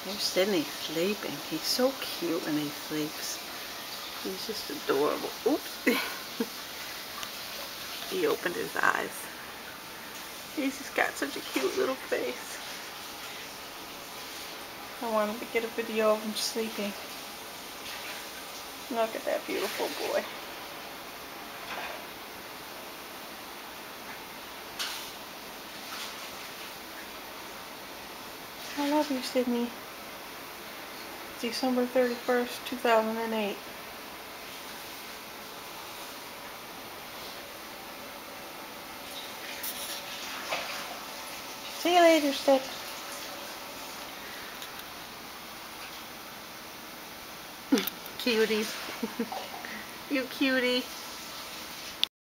There's Sydney sleeping. He's so cute when he sleeps. He's just adorable. Oops. He opened his eyes. He's just got such a cute little face. I wanted to get a video of him sleeping. Look at that beautiful boy. I love you, Sydney. December 31st, 2008. See you later, Stick. Cuties. You cutie.